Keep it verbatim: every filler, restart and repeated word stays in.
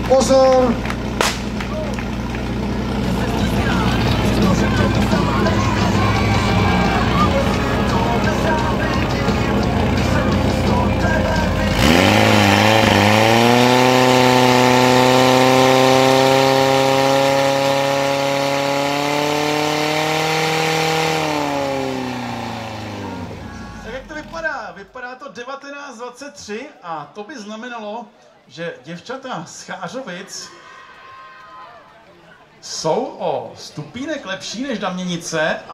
Pozor! Vypadá to devatenáct dvacet tři a to by znamenalo, že děvčata z Chářovic jsou o stupínek lepší než Daměnice.